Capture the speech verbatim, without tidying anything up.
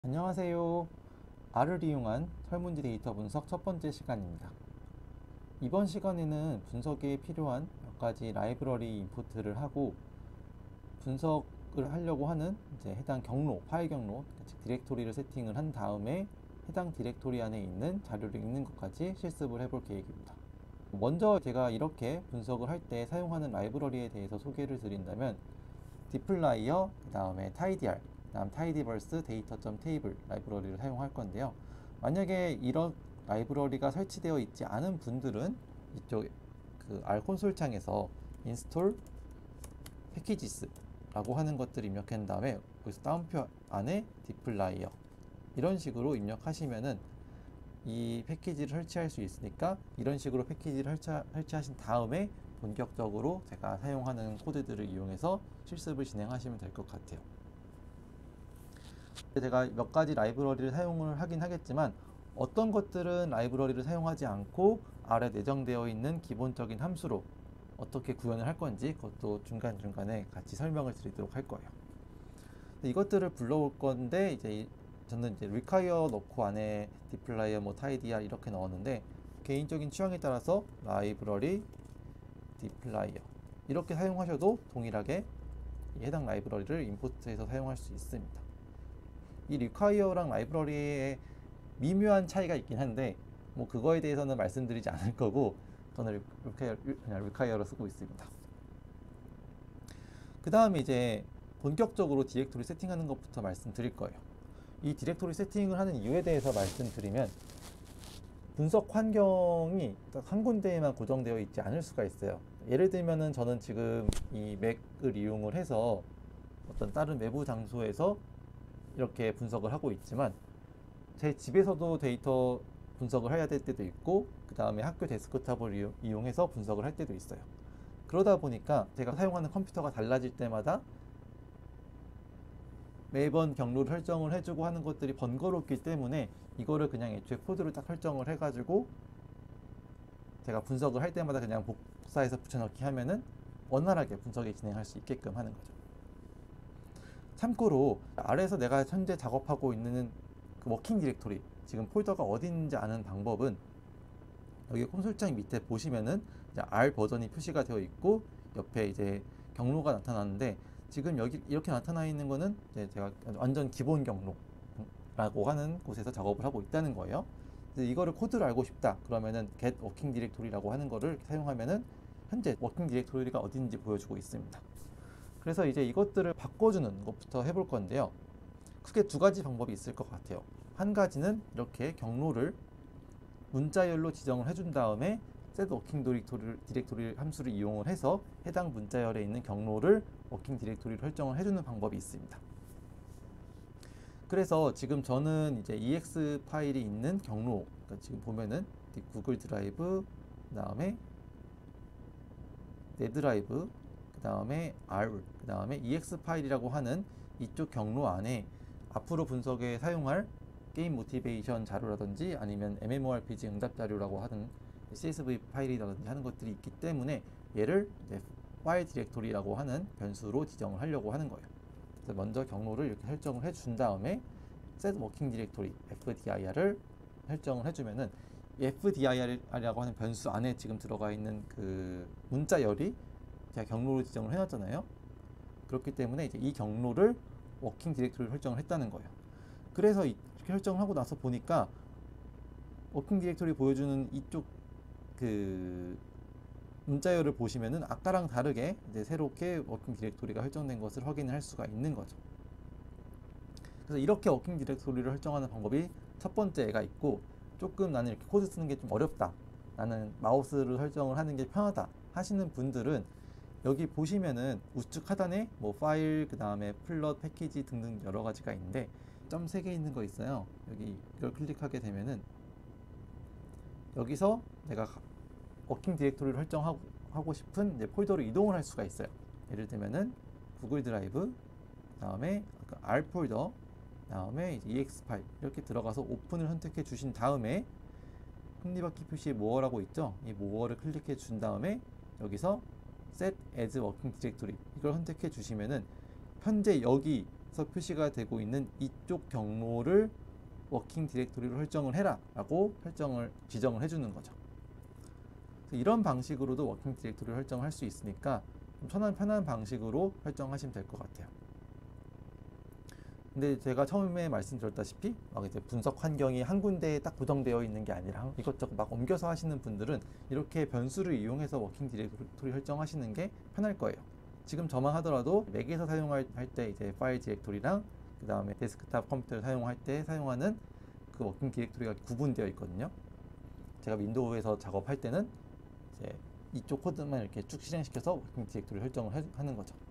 안녕하세요. R을 이용한 설문지 데이터 분석 첫 번째 시간입니다. 이번 시간에는 분석에 필요한 몇 가지 라이브러리 인풋을 하고 분석을 하려고 하는 이제 해당 경로, 파일 경로, 즉 디렉토리를 세팅을 한 다음에 해당 디렉토리 안에 있는 자료를 읽는 것까지 실습을 해볼 계획입니다. 먼저 제가 이렇게 분석을 할 때 사용하는 라이브러리에 대해서 소개를 드린다면 dplyr, 그 다음에 tidyr, 그 다음 tidyverse data.table 라이브러리를 사용할 건데요. 만약에 이런 라이브러리가 설치되어 있지 않은 분들은 이쪽 그 R 콘솔 창에서 install packages 라고 하는 것들을 입력한 다음에 여기서 다운표 안에 dplyr 이런 식으로 입력하시면은 이 패키지를 설치할 수 있으니까 이런 식으로 패키지를 설치, 설치하신 다음에 본격적으로 제가 사용하는 코드들을 이용해서 실습을 진행하시면 될 것 같아요. 제가 몇 가지 라이브러리를 사용을 하긴 하겠지만 어떤 것들은 라이브러리를 사용하지 않고 R에 내정되어 있는 기본적인 함수로 어떻게 구현을 할 건지 그것도 중간중간에 같이 설명을 드리도록 할 거예요. 이것들을 불러올 건데 이제 저는 이제 require 넣고 안에 dplyr, 뭐 tidyr 이렇게 넣었는데 개인적인 취향에 따라서 라이브러리 dplyr 이렇게 사용하셔도 동일하게 해당 라이브러리를 임포트해서 사용할 수 있습니다. 이 require랑 라이브러리의 미묘한 차이가 있긴 한데 뭐 그거에 대해서는 말씀드리지 않을 거고 저는 require, 그냥 require로 쓰고 있습니다. 그 다음에 이제 본격적으로 디렉토리 세팅하는 것부터 말씀드릴 거예요. 이 디렉토리 세팅을 하는 이유에 대해서 말씀드리면 분석 환경이 딱 한 군데에만 고정되어 있지 않을 수가 있어요. 예를 들면은 저는 지금 이 맥을 이용을 해서 어떤 다른 외부 장소에서 이렇게 분석을 하고 있지만 제 집에서도 데이터 분석을 해야 될 때도 있고 그 다음에 학교 데스크탑을 이용해서 분석을 할 때도 있어요. 그러다 보니까 제가 사용하는 컴퓨터가 달라질 때마다 매번 경로를 설정을 해주고 하는 것들이 번거롭기 때문에 이거를 그냥 애초에 코드를 딱 설정을 해가지고 제가 분석을 할 때마다 그냥 복사해서 붙여넣기 하면은 원활하게 분석이 진행할 수 있게끔 하는 거죠. 참고로 R에서 내가 현재 작업하고 있는 그 워킹 디렉토리, 지금 폴더가 어디 있는지 아는 방법은 여기 콘솔창 밑에 보시면은 이제 R 버전이 표시가 되어 있고 옆에 이제 경로가 나타나는데 지금 여기 이렇게 나타나 있는 거는 이제 제가 완전 기본 경로라고 하는 곳에서 작업을 하고 있다는 거예요. 그래서 이거를 코드를 알고 싶다 그러면은 get working directory라고 하는 거를 사용하면은 현재 워킹 디렉토리가 어딘지 보여주고 있습니다. 그래서 이제 이것들을 바꿔주는 것부터 해볼 건데요. 크게 두 가지 방법이 있을 것 같아요. 한 가지는 이렇게 경로를 문자열로 지정을 해준 다음에 set working 디렉토리 함수를 이용을 해서 해당 문자열에 있는 경로를 워킹 디렉토리로 설정을 해주는 방법이 있습니다. 그래서 지금 저는 이제 이엑스 파일이 있는 경로, 그러니까 지금 보면은 구글 드라이브, 그 다음에 내 드라이브, 그 다음에 R, 그 다음에 이엑스 파일이라고 하는 이쪽 경로 안에 앞으로 분석에 사용할 게임 모티베이션 자료라든지 아니면 엠엠오알피지 응답 자료라고 하는 씨에스브이 파일이라든지 하는 것들이 있기 때문에 얘를 이제 파일 디렉토리라고 하는 변수로 지정을 하려고 하는 거예요. 그래서 먼저 경로를 이렇게 설정을 해준 다음에 set working directory 에프디아이알을 설정을 해주면은 에프디아이알이라고 하는 변수 안에 지금 들어가 있는 그 문자열이 제가 경로로 지정을 해놨잖아요. 그렇기 때문에 이제 이 경로를 워킹 디렉토리로 설정을 했다는 거예요. 그래서 이렇게 설정하고 나서 보니까 워킹 디렉토리 보여주는 이쪽 그 문자열을 보시면은 아까랑 다르게 이제 새롭게 워킹 디렉토리가 설정된 것을 확인을 할 수가 있는 거죠. 그래서 이렇게 워킹 디렉토리를 설정하는 방법이 첫 번째가 있고, 조금 나는 이렇게 코드 쓰는 게 좀 어렵다, 나는 마우스를 설정을 하는 게 편하다 하시는 분들은 여기 보시면은 우측 하단에 뭐 파일, 그 다음에 플롯, 패키지 등등 여러 가지가 있는데 점 세 개 있는 거 있어요. 여기 이걸 클릭하게 되면은 여기서 내가 워킹 디렉토리를 설정하고 하고 싶은 이제 폴더로 이동을 할 수가 있어요. 예를 들면은 구글 드라이브, 다음에 R 폴더, 다음에 이제 이엑스 파일 이렇게 들어가서 오픈을 선택해 주신 다음에 톱니바퀴 표시에 모어라고 있죠. 이 모어를 클릭해 준 다음에 여기서 set as working directory 이걸 선택해 주시면은 현재 여기 서 표시가 되고 있는 이쪽 경로를 워킹 디렉토리로 설정을 해라 라고 설정을 지정을 해주는 거죠. 이런 방식으로도 워킹 디렉토리를 설정할 수 있으니까 좀 편한 편한 방식으로 설정하시면 될 것 같아요. 근데 제가 처음에 말씀드렸다시피 막 이제 분석 환경이 한 군데에 딱 고정되어 있는 게 아니라 이것저것 막 옮겨서 하시는 분들은 이렇게 변수를 이용해서 워킹 디렉토리 설정하시는 게 편할 거예요. 지금 저만 하더라도 맥에서 사용할 때 이제 파일 디렉토리랑 그 다음에 데스크탑 컴퓨터를 사용할 때 사용하는 그 워킹 디렉토리가 구분되어 있거든요. 제가 윈도우에서 작업할 때는 이제 이쪽 코드만 이렇게 쭉 실행시켜서 워킹 디렉토리 설정을 해, 하는 거죠.